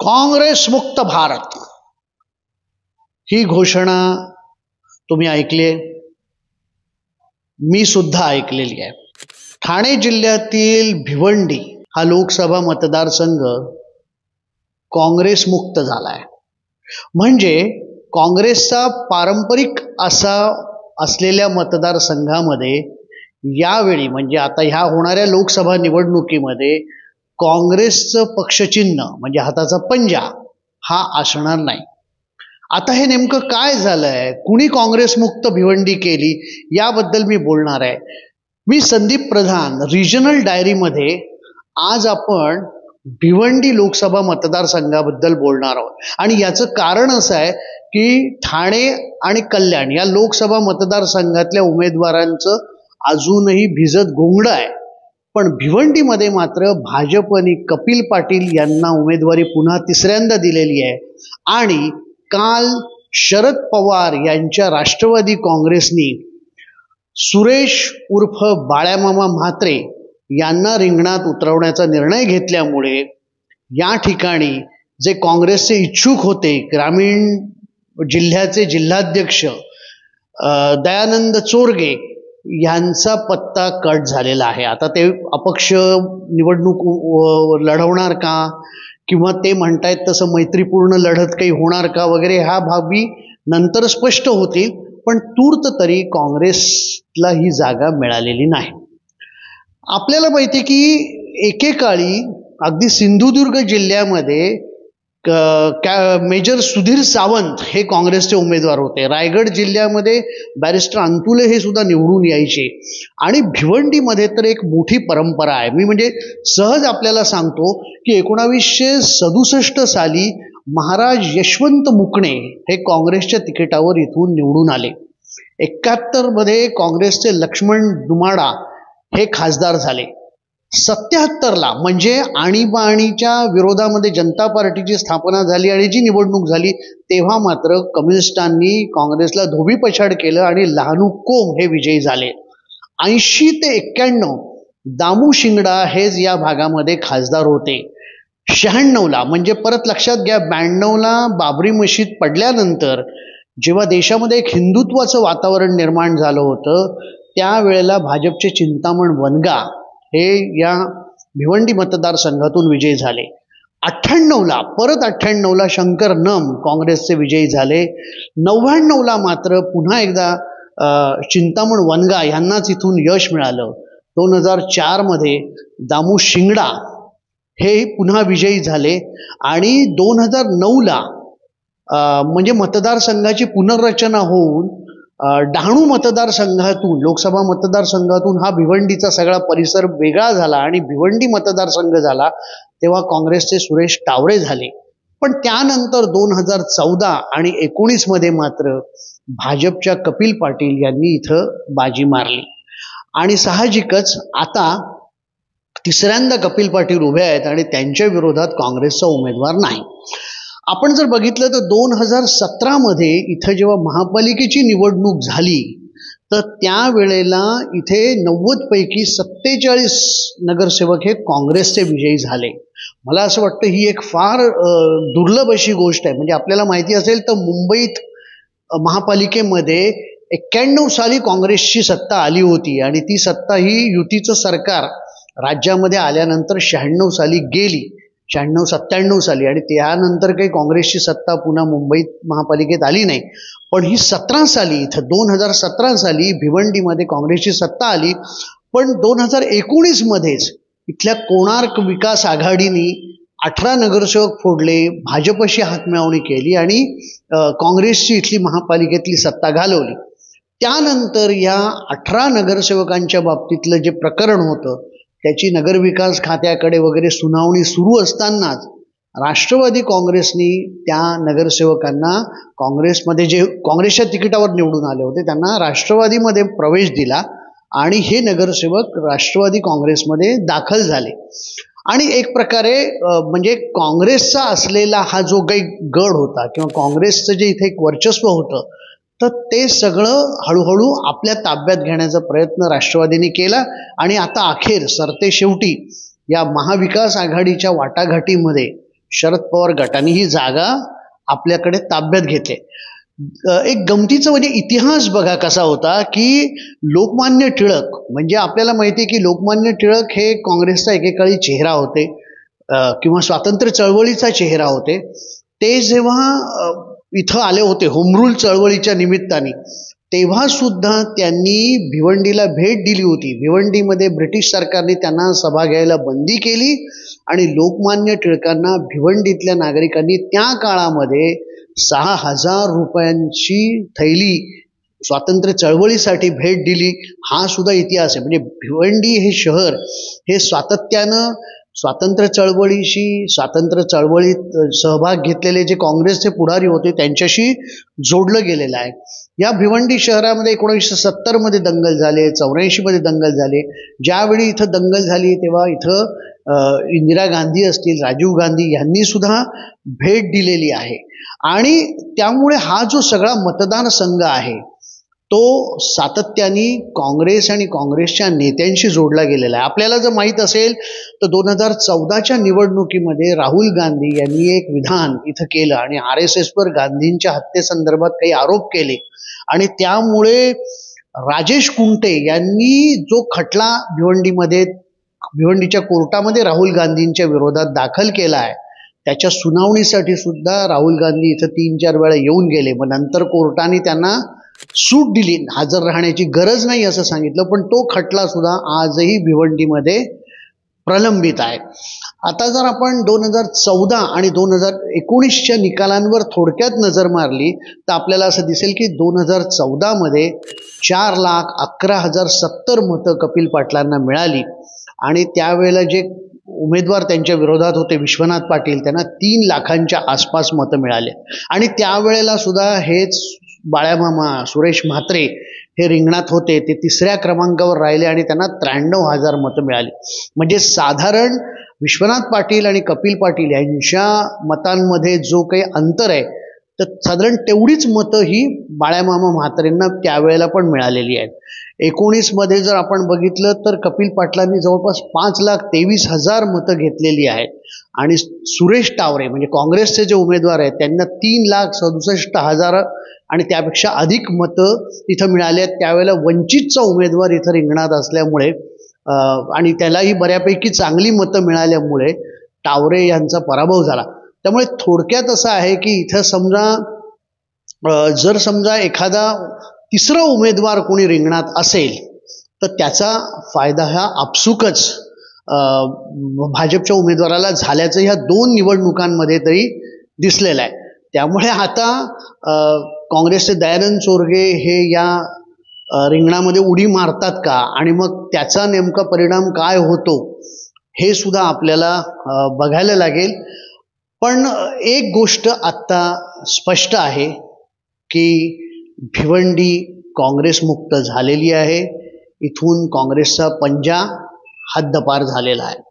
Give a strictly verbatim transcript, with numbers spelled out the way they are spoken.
काँग्रेस मुक्त भारत ही घोषणा तुम्ही ऐकली आहे, मी सुद्धा ऐकलेली आहे. ठाणे जिल्ह्यातील भिवंडी हा लोकसभा मतदारसंघ काँग्रेस मुक्त झाला आहे. म्हणजे काँग्रेसचा पारंपरिक असा असलेल्या मतदारसंघामध्ये यावेळी म्हणजे आता ह्या होणाऱ्या लोकसभा निवडणुकीमध्ये काँग्रेसचं पक्षचिन्ह म्हणजे हाताचा पंजा हा असणार नाही. आता हे नेमकं काय झालंय, कुणी काँग्रेस मुक्त भिवंडी केली याबद्दल मी बोलणार आहे. मी संदीप प्रधान, रिजनल डायरीमध्ये आज आपण भिवंडी लोकसभा मतदारसंघाबद्दल बोलणार आहोत. आणि याचं कारण असं आहे की ठाणे आणि कल्याण या लोकसभा मतदारसंघातल्या उमेदवारांचं अजूनही भिजत घोंगडं आहे. पण भिवंडीमध्ये मात्र भाजपने कपिल पाटील यांना उमेदवारी पुन्हा तिसऱ्यांदा दिलेली आहे. आणि काल शरद पवार यांच्या राष्ट्रवादी काँग्रेसनी सुरेश उर्फ बाळ्यामामा म्हात्रे यांना रिंगणात उतरवण्याचा निर्णय घेतल्यामुळे या ठिकाणी जे काँग्रेसचे इच्छुक होते, ग्रामीण जिल्ह्याचे जिल्हाध्यक्ष दयानंद चोरगे यांचा पत्ता कट झालेला आहे. आता ते अपक्ष निवडणूक लढवणार का किंवा ते म्हणतायत तसं मैत्रीपूर्ण लढत काही होणार का वगैरे ह्या बाबी नंतर स्पष्ट होतील. पण तूर्त तरी काँग्रेसला ही जागा मिळालेली नाही. आपल्याला माहिती की एकेकाळी अगदी सिंधुदुर्ग जिल्ह्यामध्ये मेजर सुधीर सावंत हे काँग्रेसचे उमेदवार होते. रायगड जिल्ह्यामध्ये बॅरिस्टर अंतुले हे सुद्धा निवडून यायचे. आणि भिवंडीमध्ये तर एक मोठी परंपरा आहे. मी म्हणजे सहज आपल्याला सांगतो की एकोणावीसशे सदुसष्ट साली महाराज यशवंत मुकणे हे काँग्रेसच्या तिकिटावर इथून निवडून आले. एकाहत्तर मध्ये काँग्रेसचे लक्ष्मण दुमाडा हे खासदार झाले. सत्याहत्तरला म्हणजे आणीबाणीच्या विरोधामध्ये जनता पार्टीची स्थापना झाली आणि जी निवडणूक झाली तेव्हा मात्र कम्युनिस्टांनी काँग्रेसला धोबीपछाड केलं आणि लहानू कोम हे विजयी झाले. ऐंशी ते एक्क्याण्णव दामू शिंगडा हेच या भागामध्ये खासदार होते. शहाण्णवला म्हणजे परत लक्षात घ्या, ब्याण्णवला बाबरी मशीद पडल्यानंतर जेव्हा देशामध्ये एक हिंदुत्वाचं वातावरण निर्माण झालं होतं त्यावेळेला भाजपचे चिंतामण वनगा हे या भिवंडी मतदारसंघातून विजयी झाले. अठ्ठ्याण्णवला परत अठ्ठ्याण्णवला शंकर नम काँग्रेसचे विजयी झाले. नव्याण्णवला मात्र पुन्हा एकदा चिंतामण वनगा यांनाच इथून यश मिळालं. दोन हजार चारमध्ये दामू शिंगडा हे पुन्हा विजयी झाले. आणि दोन हजार नऊला म्हणजे मतदारसंघाची पुनर्रचना होऊन डहाणू मतदारसंघातून लोकसभा मतदारसंघातून हा भिवंडीचा सगळा परिसर वेगळा झाला आणि भिवंडी मतदारसंघ झाला. तेव्हा काँग्रेसचे सुरेश टावरे झाले. पण त्यानंतर दोन हजार चौदा आणि एकोणीस मध्ये मात्र भाजपच्या कपिल पाटील यांनी इथं बाजी मारली. आणि साहजिकच आता तिसऱ्यांदा कपिल पाटील उभे आहेत आणि त्यांच्या विरोधात काँग्रेसचा उमेदवार नाही. आपण जर बघितलं तर दोन हजार सतरामध्ये इथं जेव्हा महापालिकेची निवडणूक झाली तर त्यावेळेला इथे नव्वद पैकी सत्तेचाळीस नगरसेवक हे काँग्रेसचे विजयी झाले. मला असं वाटतं ही एक फार दुर्लभ अशी गोष्ट आहे. म्हणजे आपल्याला माहिती असेल तर मुंबईत महापालिकेमध्ये एक्क्याण्णव साली काँग्रेसची सत्ता आली होती आणि ती सत्ता ही युतीचं सरकार राज्यामध्ये आल्यानंतर शहाण्णव साली गेली, शहाण्णव सत्त्याण्णव साली. आणि त्यानंतर काही काँग्रेसची सत्ता पुन्हा मुंबईत महापालिकेत आली नाही. पण ही सतरा साली इथं दोन हजार सतरा साली भिवंडीमध्ये काँग्रेसची सत्ता आली. पण दोन हजार एकोणीस मध्येच इथल्या कोणार्क विकास आघाडीने अठरा नगरसेवक फोडले, भाजपशी हातमिळवणी केली आणि काँग्रेसची इथली महापालिकेतली सत्ता घालवली. त्यानंतर या अठरा नगरसेवकांच्या बाबतीतलं जे प्रकरण होतं त्याची नगरविकास खात्याकडे वगैरे सुनावणी सुरू असतानाच राष्ट्रवादी काँग्रेसनी त्या नगरसेवकांना काँग्रेसमध्ये जे काँग्रेसच्या तिकिटावर निवडून आले होते त्यांना राष्ट्रवादीमध्ये प्रवेश दिला आणि हे नगरसेवक राष्ट्रवादी काँग्रेसमध्ये दाखल झाले. आणि एक प्रकारे म्हणजे काँग्रेसचा असलेला हा जो काही गड होता किंवा काँग्रेसचं जे इथे एक वर्चस्व होतं तर ते सगळं हळूहळू आपल्या ताब्यात घेण्याचा प्रयत्न राष्ट्रवादीने केला. आणि आता अखेर सरते शेवटी या महाविकास आघाडीच्या वाटाघाटीमध्ये शरद पवार गटाने ही जागा आपल्याकडे ताब्यात घेतली. एक गमतीचं म्हणजे इतिहास बघा कसा होता की लोकमान्य टिळक, म्हणजे आपल्याला माहिती आहे की लोकमान्य टिळक हे काँग्रेसचा एकेकाळी चेहरा होते किंवा स्वातंत्र्य चळवळीचा चेहरा होते. ते जेव्हा इथं आले होते होमरूल चळवळीच्या निमित्ताने, तेव्हा सुद्धा त्यांनी भिवंडीला भेट दिली होती. भिवंडीमध्ये ब्रिटिश सरकारने त्यांना सभा घ्यायला बंदी केली आणि लोकमान्य टिळकांना भिवंडीतल्या नागरिकांनी त्या काळामध्ये सहा हजार रुपयांची थैली स्वातंत्र्य चळवळीसाठी भेट दिली. हा सुद्धा इतिहास आहे. म्हणजे भिवंडी हे शहर हे सातत्यानं स्वातंत्र्य चळवळीशी, स्वातंत्र्य चळवळीत सहभाग घेतलेले जे काँग्रेसचे पुढारी होते त्यांच्याशी जोडलं गेलेलं आहे. या भिवंडी शहरामध्ये एकोणीसशे सत्तरमध्ये दंगल झाले, चौऱ्याऐंशीमध्ये दंगल झाले. ज्यावेळी इथं दंगल झाली तेव्हा इथं इंदिरा गांधी असतील, राजीव गांधी यांनी सुद्धा भेट दिलेली आहे. आणि त्यामुळे हा जो सगळा मतदारसंघ आहे तो सातत्याने काँग्रेस आणि काँग्रेसच्या नेत्यांशी जोडला गेलेला आहे. आपल्याला जर माहीत असेल तर दोन हजार चौदाच्या निवडणुकीमध्ये राहुल गांधी यांनी एक विधान इथं केलं आणि आर एस एसवर गांधींच्या हत्येसंदर्भात काही आरोप केले आणि त्यामुळे राजेश कुंटे यांनी जो खटला भिवंडीमध्ये भिवंडीच्या कोर्टामध्ये राहुल गांधींच्या विरोधात दाखल केला आहे त्याच्या सुनावणीसाठी सुद्धा राहुल गांधी इथं तीन चार वेळा येऊन गेले. मग नंतर कोर्टाने त्यांना सूट दिली, हजर राहण्याची गरज नाही असं सांगितलं, पण तो खटला सुद्धा आजही भिवंडीमध्ये प्रलंबित आहे. आता जर आपण दोन हजार चौदा आणि दोन हजार एकोणीसच्या निकालांवर थोडक्यात नजर मारली तर आपल्याला असं दिसेल की दोन हजार चौदामध्ये चार लाख अकरा हजार सत्तर मतं कपिल पाटलांना मिळाली आणि त्यावेळेला जे उमेदवार त्यांच्या विरोधात होते विश्वनाथ पाटील, त्यांना तीन लाखांच्या आसपास मतं मिळाले. आणि त्यावेळेला सुद्धा हेच बाळ्यामामा सुरेश म्हात्रे हे रिंगणात होते, ते तिसऱ्या क्रमांकावर राहिले आणि त्यांना त्र्याण्णव हजार मतं मिळाली. म्हणजे साधारण विश्वनाथ पाटील आणि कपिल पाटील यांच्या मतांमध्ये जो काही अंतर आहे तर साधारण तेवढीच मतं ही बाळ्यामामा म्हात्रेंना त्यावेळेला पण मिळालेली आहेत. एकोणीसमध्ये जर आपण बघितलं तर कपिल पाटलांनी जवळपास पाच लाख तेवीस हजार मतं घेतलेली आहेत आणि सुरेश टावरे म्हणजे काँग्रेसचे जे उमेदवार आहेत त्यांना तीन लाख सदुसष्ट हजार आणि त्यापेक्षा अधिक मतं इथं मिळाले आहेत. त्यावेळेला वंचितचा उमेदवार इथं रिंगणात असल्यामुळे आणि त्यालाही बऱ्यापैकी चांगली मतं मिळाल्यामुळे टावरे यांचा पराभव झाला. त्यामुळे थोडक्यात असं आहे की इथं समजा जर समजा एखादा तिसरा उमेदवार कोणी रिंगणात असेल तर त्याचा फायदा हा आपसुकच भाजपच्या उमेदवाराला झाल्याचं ह्या दोन निवडणुकांमध्ये तरी दिसलेलं आहे. त्यामुळे आता काँग्रेसचे दयानंद चोरगे हे या रिंगणामध्ये उडी मारतात का आणि मग त्याचा नेमका परिणाम काय होतो हे सुद्धा आपल्याला बघायला लागेल. पण एक गोष्ट आत्ता स्पष्ट आहे की भिवंडी काँग्रेसमुक्त झालेली आहे. इथून काँग्रेसचा पंजा हद्दपार झालेला आहे.